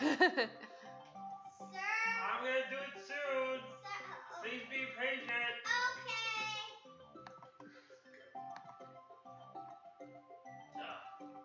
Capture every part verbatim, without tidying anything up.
I'm gonna do it soon. Sir, oh. Please be patient. Okay. Uh.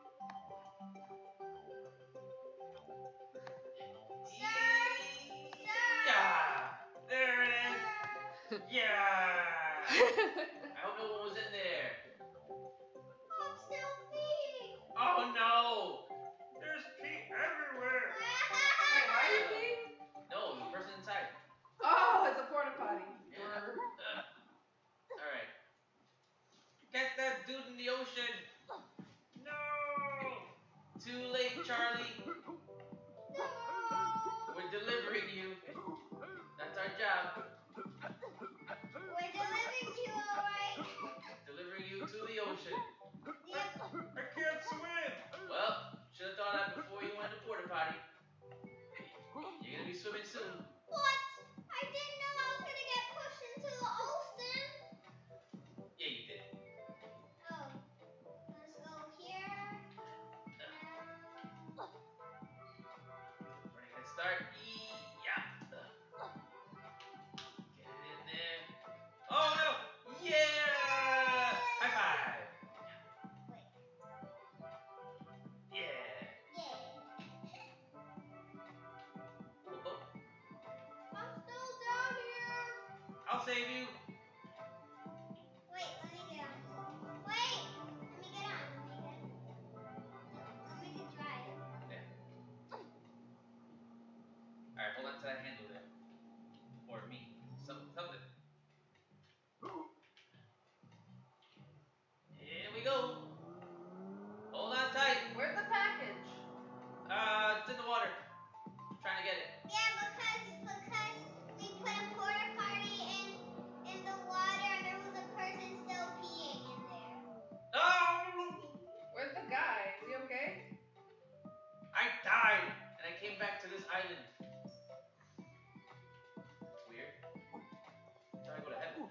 Sir. Yeah. There it is. Yeah. I hope no one was in there. I'm still peeing. Oh no. There's pee everywhere. Wait, why are you peeing? No, the person inside. Oh, it's a porta potty. Yeah. Uh, all right. Get that dude in the ocean. No. Too late, Charlie. No. We're delivering you. That's our job. We're delivering you, alright? Delivering you to the ocean. Yep. I can't swim. Well, should have thought that before you went to porta potty. You're gonna be swimming soon. What? I didn't know I was gonna get pushed into the ocean. Yeah, you did. Oh. Let's go here. Um, Ready, head start. Yeah. Get it in there. Oh no! Yeah! High five. wait. Yeah. Yeah. Oh, oh. I'm still down here. I'll save you. Wait, let me get on. Wait! Let me get on. Let me get Let me get drive. Yeah. Alright, hold on to that handle there. Or me. Some, something. Here we go. Hold on tight. Where's the package? Uh, it's in the water. Trying to get it. Yeah, because because we put a porta potty in in the water and there was a person still peeing in there. Oh! Where's the guy? Is he okay? I died, and I came back to this island. It's weird. I'm trying to go to heaven.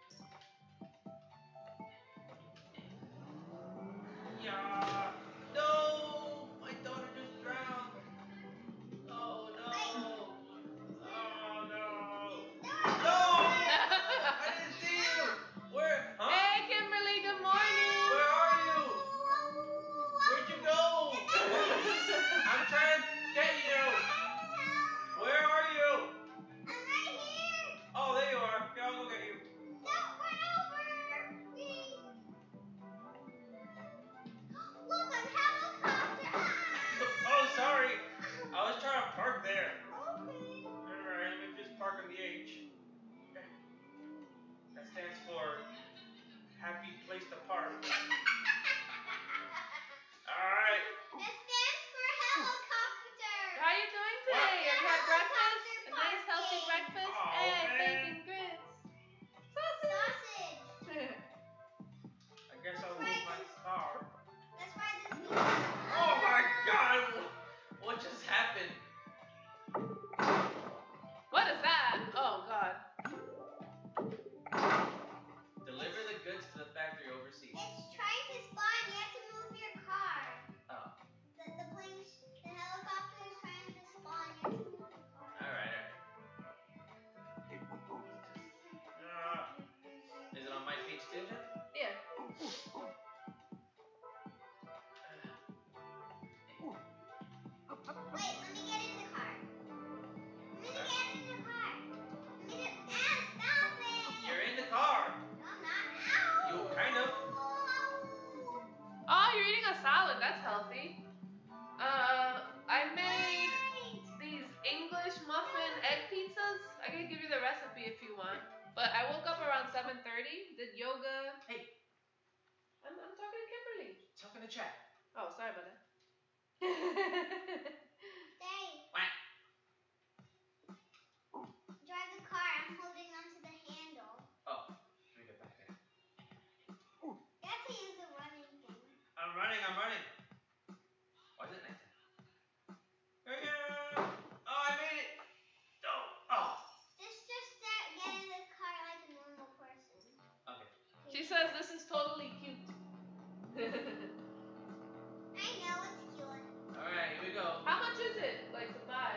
Yeah. No! My daughter just drowned. Oh no! Oh no! No! I didn't see you. Where? Huh? Hey, Kimberly, good morning. Where are you? Where'd you go? I'm trying to get you. Where are you? I'm right here. Oh, there you are. Okay, I'll go get you. Don't run over me. Look, I'm helicopter. Oh, sorry. I was trying to park there. Okay. Alright, let me just park on the H. Okay. That stands for happy place to park. Alright. It stands for helicopter. How you doing today? What? Have you had breakfast? A Helicopter nice healthy parking. breakfast? Aw, Hey, man. bacon grits. Sausage. Sausage. I guess I'll move my car. That's why this means. Oh my God! What just happened? What is that? Oh God. Deliver the goods to the factory overseas. It's trying to spawn. You have to move your car. Oh. The the plane, the helicopter is trying to spawn. You have to move your car. All right, all Uh, right. Is it on my page too, Jeff? Yeah. Wait, let me get in the car. Let me get in the car. Let me get. Ah, stop it! You're in the car. No, I'm not. Ow! You kind of. Oh, you're eating a salad. That's healthy. Uh, I made these English muffin egg pizzas. I can give you the recipe if you want. But I woke up around seven thirty, did yoga. Hey. I'm, I'm talking to Kimberly. Talking to chat. Oh, sorry about that. Stay. Whack. Drive the car. I'm holding onto the handle. Oh, let me get back there. You have to use the running thing. I'm running, I'm running. Why is it nighttime? Yeah. Oh, I made it. Oh, oh. Just, just start, get in the car like a normal person. Okay. She says this is totally cute. I know it's cute. All right, here we go. How much is it, like, to buy?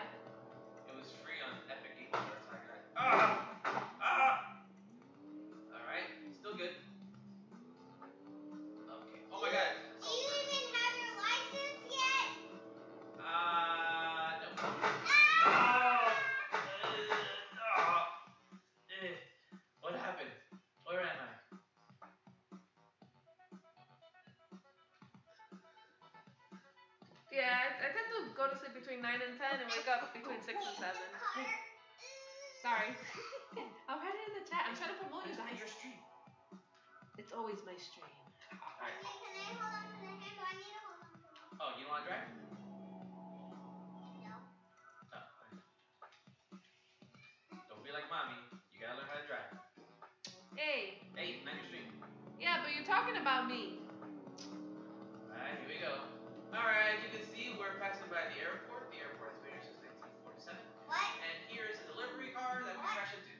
asleep between nine and ten and wake up between six and seven. Hey. Sorry. I'll write it in the chat. I'm trying to promote you It's not guys. your stream. It's always my stream. Alright. Wait, can I hold on to the handle? I need to hold on to it. Oh, you don't want to drive? No. Oh, okay. Don't be like mommy. You gotta learn how to drive. Hey. Hey, not your stream. Yeah, but you're talking about me. Alright, here we go. Alright, as you can see, we're passing by the airport. The airport has been here since nineteen forty-seven. What? And here is a delivery car that we What? crashed into.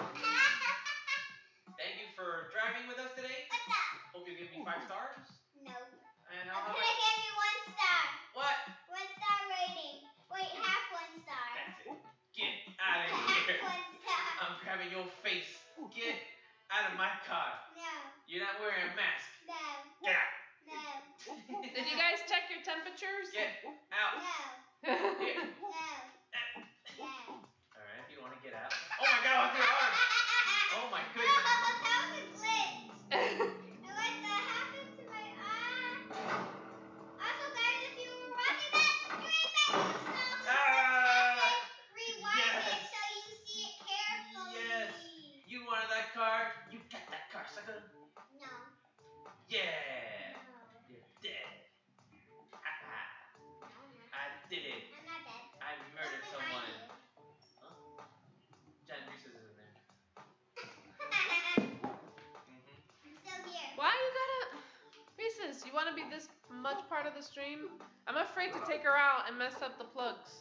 Thank you for driving with us today. What's up? Hope you give me five stars. No. And I'm I'll have gonna a... give you one star. What? One star rating. Wait, half one star. That's it. Get out of Half here. one star. I'm grabbing your face. Get out of my car. No. You're not wearing a mask. No. Get out. No. Did you guys check your temperatures? Get out. No. Here. No. No. Alright, if you don't want to get out. Oh my god, what's your arm? Oh my goodness. Oh, that was a glitch. And what the happened to my arm? Also, guys, if you were watching that stream and you saw Ah, rewind yes. it so you see it carefully. Yes. You wanted that car? You got that car, sucker. No. Yeah. No. You're dead. Haha. No, I'm not. I did it. I'm not dead. I murdered Look someone. behind you. John Reese is in there. I'm Mm-hmm. still here. Why you gotta... Reese's, you want to be this much part of the stream? I'm afraid to take her out and mess up the plugs.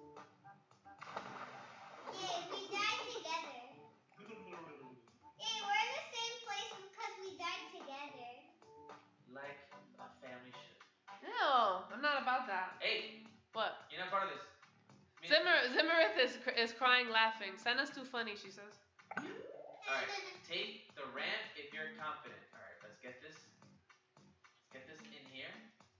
Yay, we died together. Yay, we're in the same place because we died together. Like a family should. No, I'm not about that. Hey, What? you're not part of this. Me- Zimmer, Zimmerith is, is crying laughing. Senna's too funny, she says. Alright, take the ramp if you're confident. Alright, let's get this. Let's get this in here.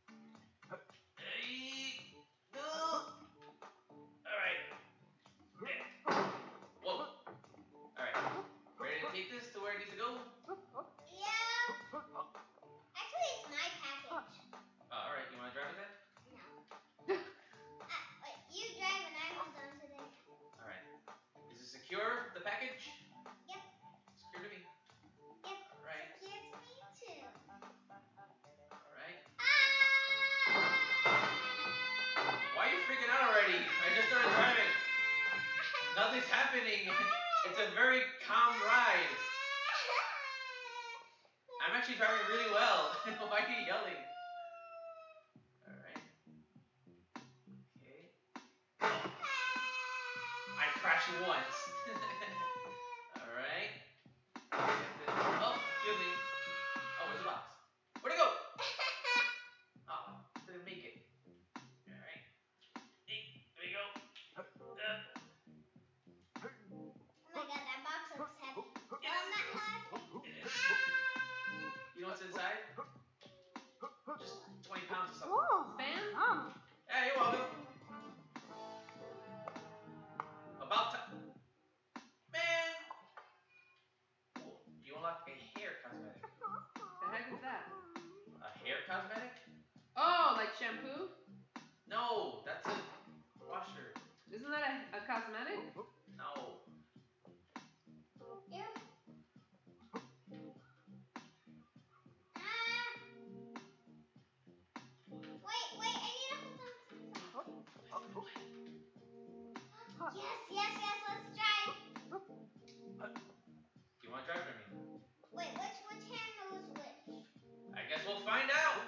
Hey, no. Alright. Yeah. Whoa. Alright. Ready to take this to where it needs to go? Yeah. Actually, it's my package. Uh, Alright, you want to drive it then? No. Uh, wait, you drive and I hold on to the handle. Alright. Is it secure, the package? Yep. Secure to me. Yep. Alright. Gives me too. Alright. Ah! Why are you freaking out already? I just started driving. Nothing's happening. It's a very calm ride. I'm actually driving really well. Why are you yelling? Alright. Okay. I crashed once. Alright. Oh, excuse me. Oh, where's the box? Where'd it go? Oh, didn't make it. Alright. Here we go. Uh, Oh my god, that box looks heavy. Well, I'm not laughing. it is. You know what's inside? Just twenty pounds or something. Fan? Hey, you're welcome. About time. Man! Cool. You unlock a hair cosmetic. The heck is that? A hair cosmetic? Oh, like shampoo? No, that's a washer. Isn't that a, a cosmetic? No. Ew. Ah. Wait, wait, I need to hold on to something. Yes, yes, yes, let's drive. You want to drive with me? Wait, which which handle is which? I guess we'll find out.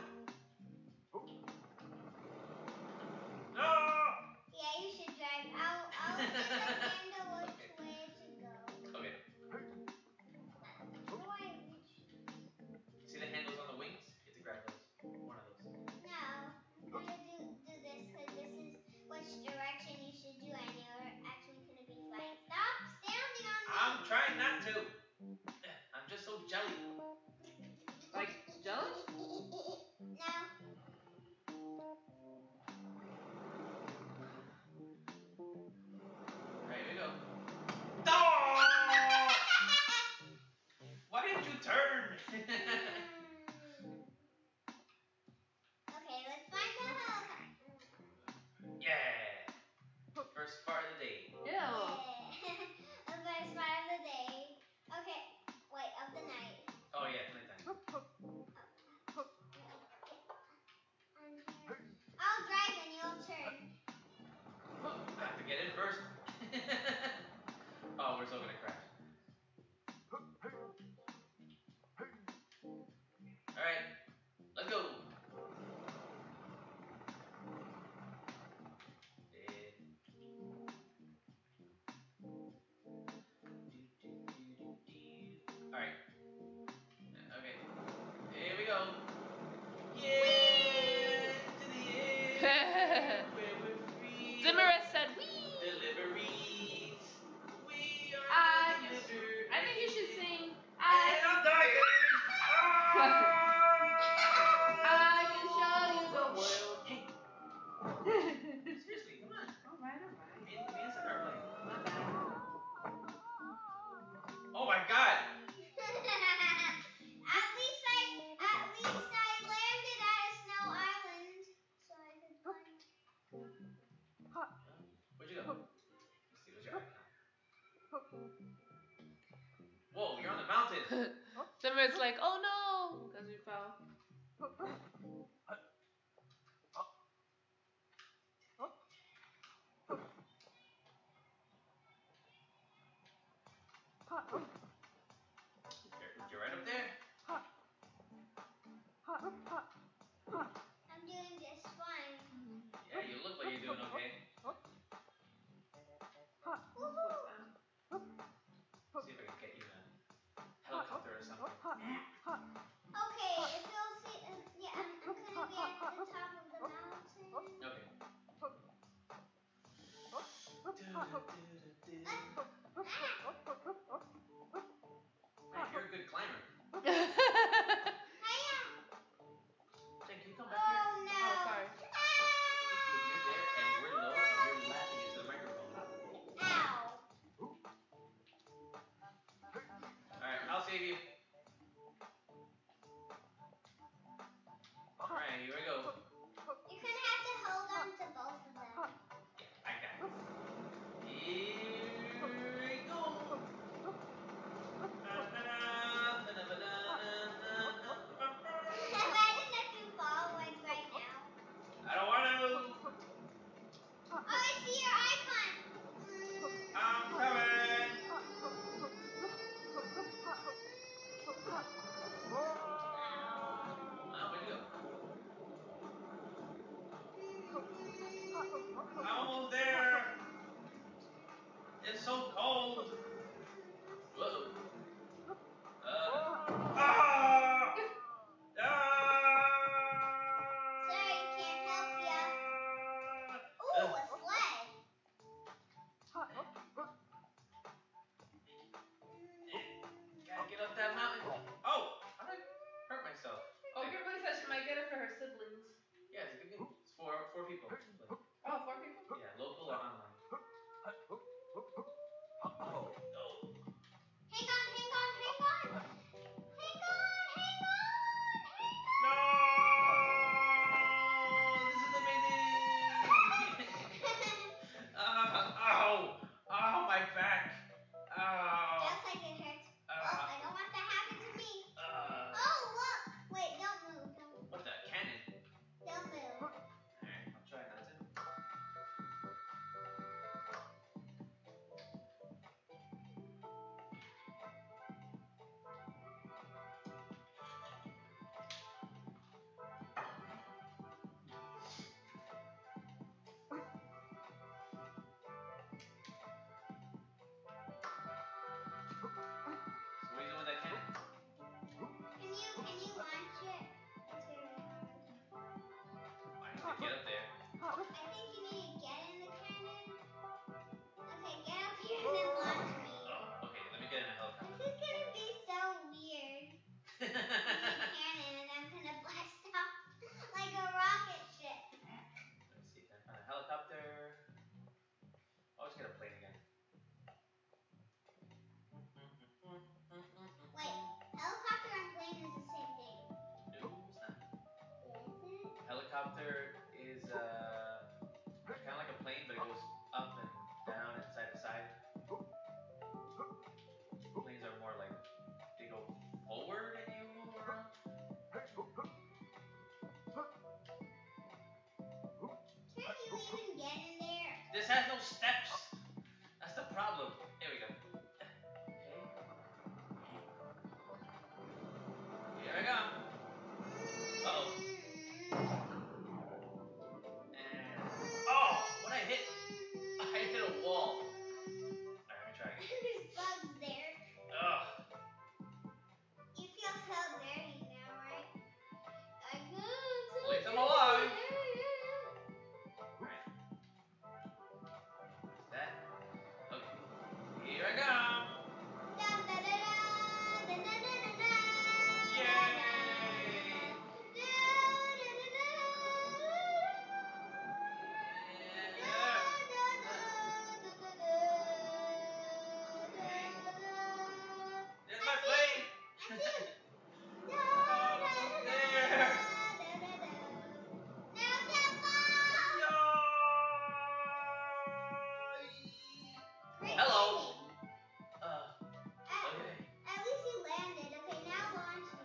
No! Yeah, you should drive. I'll I'll give the handle which Okay. way to go. Okay. How do I reach? See the handles on the wings? You have to grab those. One of those. No, I'm gonna do do this because this is which direction you should do, and you're actually gonna be flying. Stop standing on me. I'm trying not to. I'm just so jelly. Like jealous? No. There we go. Oh! Why didn't you turn? Okay, let's find the helicopter. Yeah. All right, let's go. Eh. All right. Okay. Here we go. Yeah, to the end where we're free. Zimmerus said, "Wee." Deliveries. We are I gonna just- deliver. I think you should sing. And I, I'm dying. I can show you the world. Hey, seriously, come on. All right, all right. Me, me and Sena are playing. My bad. Oh my God. At least I, at least I landed at a snow island, so I could climb. Where'd you go? Let's see. Where's your icon? Whoa, you're on the mountain. Zimmerus like, oh no, because we fell. You're, you're right up there. I'm doing just fine. Yeah, you look like you're doing okay. Woohoo! See if I can get you in a helicopter or something. Okay, if you'll see, uh, yeah, I'm, I'm gonna be at the top of the mountain. Okay. Man, you're a good climber. Hiya! Jen, can you come back here? Oh no! Oh, sorry. If you're there and we're low and you're laughing into the microphone. Ow! Alright, I'll save you. Alright, here we go. You're gonna have to hold on to both of them. Yeah, I got it.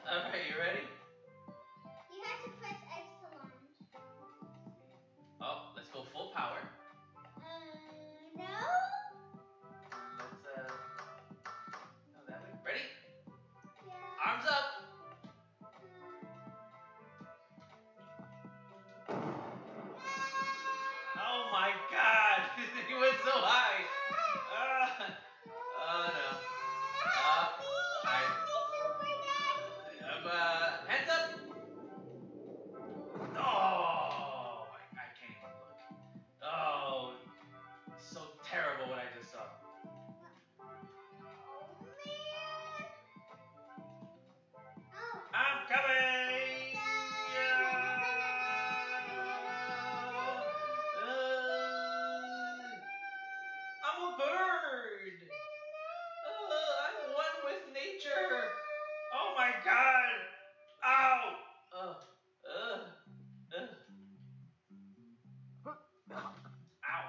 Alright, you ready? You have to press X to launch. Oh, let's go full power. Uh, no? Let's uh go that way. Ready? Yeah. Arms up! Oh my god! He went so high! Ah. Oh no. Uh, I, um, uh, hands up! Oh, I, I can't even look. Oh, so terrible what I just saw. I'm coming! Yeah. Uh, I'm a bird! Uh, I'm one with nature! Oh my god! Ow! Uh, uh, uh. Ow.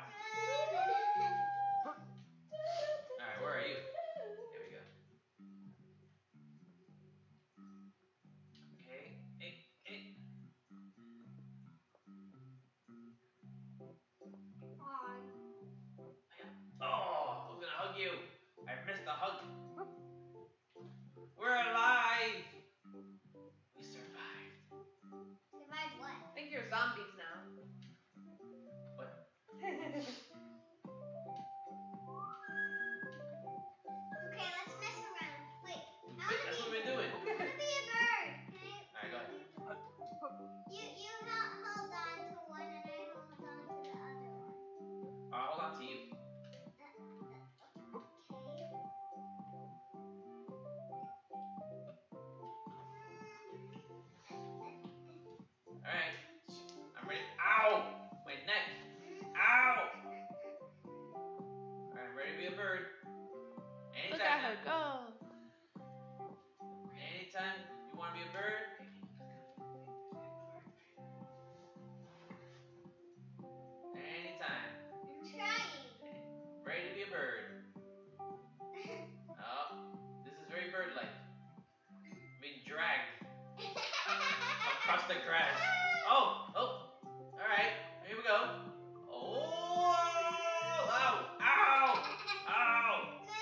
Alright, where are you? Here we go. Okay. Hey, hey. Oh, I was gonna hug you. I missed the hug. We're alive. We survived. Survived what? I think you're zombies now. What? Okay, let's mess around. Wait, I Wait, wanna that's be. what we've been doing. I wanna be a bird. Can I? Alright, go ahead. You you held hold on to one and I hold on to the other one. I'll hold on to you. Okay. Alright. I'm ready. Ow! My neck. Ow! Alright, I'm ready to be a bird. Look Anytime at her now. go. Anytime you want to be a bird. Anytime. I'm trying. Ready to be a bird. Oh, this is very bird-like. Being dragged across the grass. Oh, oh. Alright, here we go. Oh! Ow! Ow! Ow!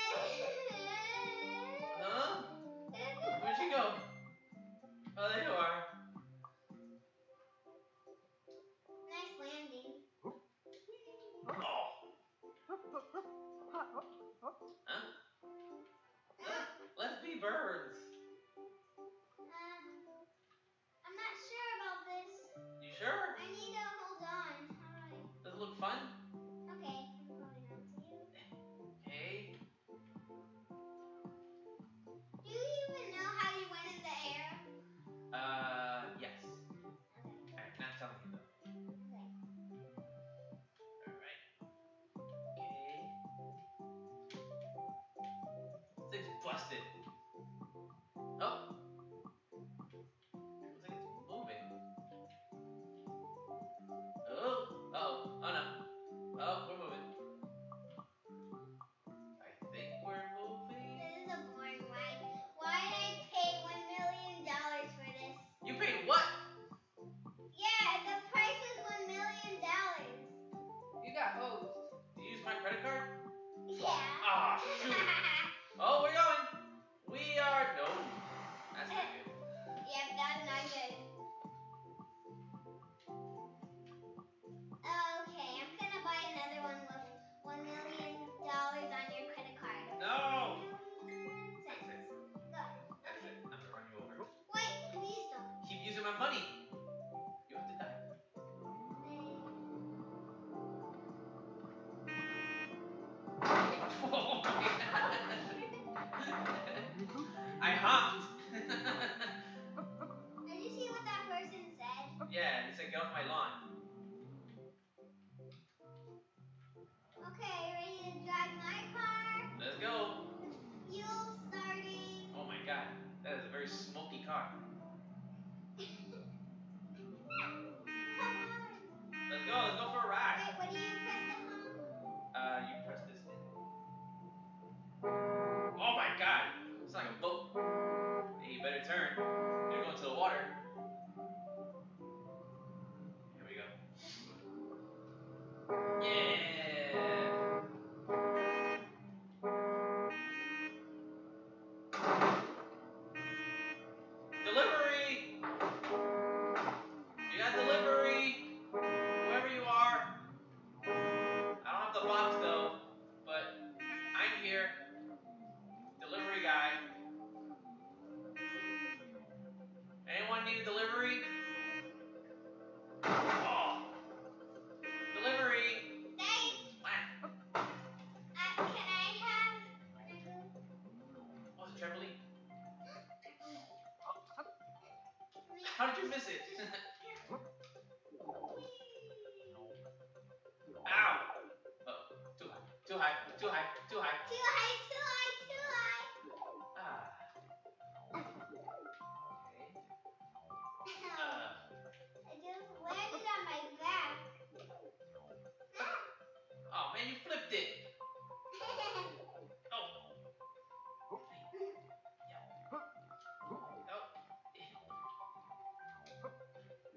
Huh? Where'd she go? Oh, there you are. Nice landing. Oh. Huh? Let's, let's be birds. Uh, I'm not sure about this. You sure? I need to hold on tight. Does it look fun? Okay, I'm holding on to you. Okay. Do you even know how you went in the air? Uh, yes. Okay. I'm not telling you though. Okay. Alright. Okay. This thing's busted. Oh. Looks like it's moving. Oh. Uh-oh. Oh no. Oh, we're moving. I think we're moving. This is a boring ride. Why did I pay one million dollars for this? You paid what? Yeah, the price was one million dollars. You got hosed. Did you use my credit card? Yeah. Ah, shoot. Oh, we're going. We are. No. That's not good. Yep, that's not good. Okay, I'm gonna buy another one with one million dollars on your credit card. No. Million That's cents. it. Go. That's Okay. it. I'm gonna run you over. Wait, please don't. Keep using my money. You have to die. Oh my god. I hopped. Did you see what that person said? Yeah, they said get off my lawn. Okay, ready to drive my car? Let's go. Fuel starting. Oh my god. That is a very smoky car. you miss it? Ow! Uh-oh. Too high. Too high. Too high. Too high. Too high, too high, too high. Ah. Okay. Uh. I just landed on my back. Oh man, you flipped it. Oh. Yeah. Oh.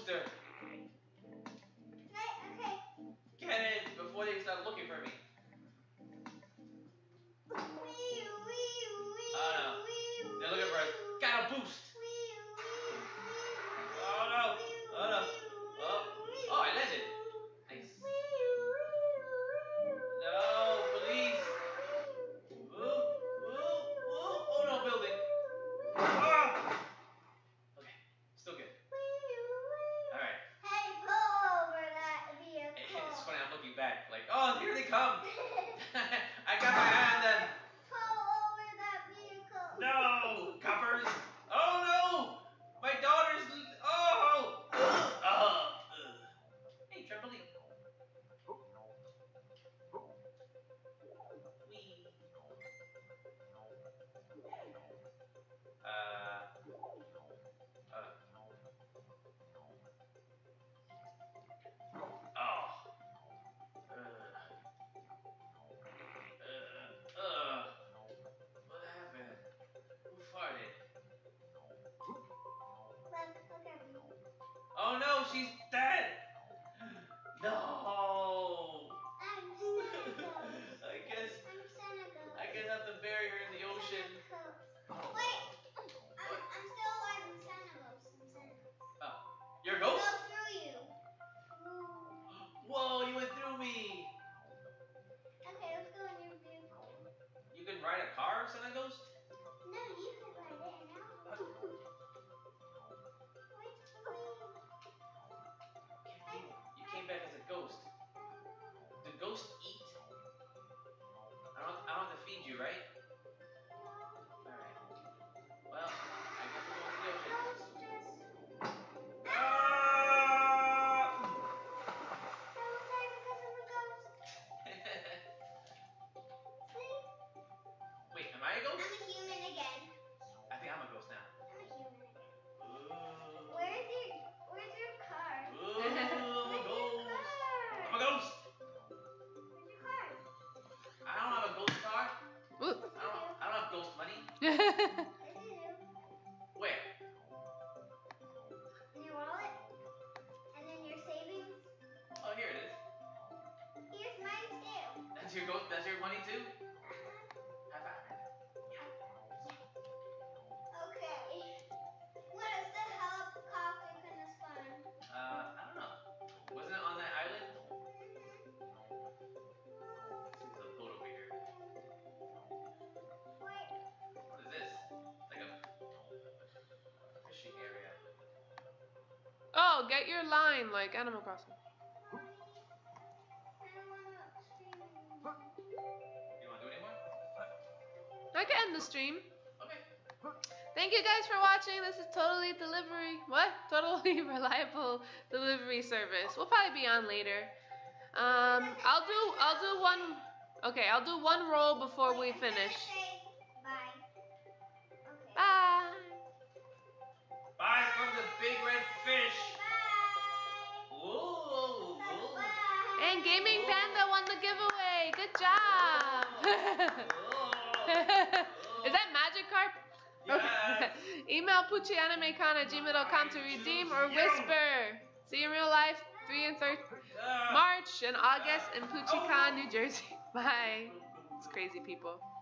booster. Right, okay. Get it before they start looking for me. Wee, wee, wee, Oh no. wee, They're looking for us. wee, Got a boost. wee, wee, wee, Oh no. wee, Oh no. wee, Oh. wee, Oh, I landed. Nice. wee, wee, No, police. Ooh, ooh, ooh. Oh no, building. Ah! Okay, still good. Alright. Hey, pull over that vehicle. It's funny, I'm looking back, like, oh, here they come. I got my eye on them. Pull over that vehicle. No, coppers. Oh no, my daughter's. Oh, ugh, ugh, ugh. Hey, trampoline. Wee. Uh. Uh. Oh. Uh. Uh. Uh. What happened? Who farted? Look, look at me. Oh no, she's dead. No. I'm Santa Ghost. I guess I'm Santa Ghost. I guess I have to bury her in the I'm ocean. Santa Ghost. Wait, I'm, What? I'm still alive. I'm Santa Ghost. I'm Santa Ghost. Oh, you're a Go ghost? through you. Ooh. Whoa, you went through me. Okay, let's go in your vehicle. You can ride a car, Santa Ghost? No, you can ride it and I'll hold you. Wait, wait. Can't believe you came back as a ghost. Do ghosts eat? I don't I don't have to feed you, right? Alright. Well, I guess we're going to the ocean. Ghost just... Ah! I will die because I'm a ghost. See? Wait, am I a ghost? I'm a human again. I think I'm a ghost now. I'm a human again. Ooh. Where's your Where's your car? Ooh, I'm a Where's your ghost. car? I'm a ghost. Where's your car? I don't have a ghost car. Ooh. I don't I don't have ghost money. Yes, you do. Where? In your wallet? And then your savings? Oh, here it is. Here's mine too. That's your ghost. That's your money too. Uh-huh. High five. Okay. What is the helicopter gonna spawn? Uh, I don't know. Wasn't it on that island? There's a boat over here. Wait. What is this? It's like a fishing area. Oh, get your line like Animal Crossing. Mommy, I don't wanna stream anymore. You want to do it anymore? I can end the stream. Okay. Thank you guys for watching. This is totally delivery. What? Totally reliable delivery service. We'll probably be on later. Um, I'll do. I'll do one. Okay, I'll do one roll before we Wait, I'm gonna finish. say bye. Okay. Bye. Bye from the big red fish. Bye. Ooh. ooh. Bye. And Gaming Panda won the giveaway. Good job. Ooh. Is that Magic Carp? Yes. Email puccianimecon at gmail dot com to redeem or whisper. See you in real life, three and third Ah. March and August in PucciCon, New Jersey. Bye. It's crazy people.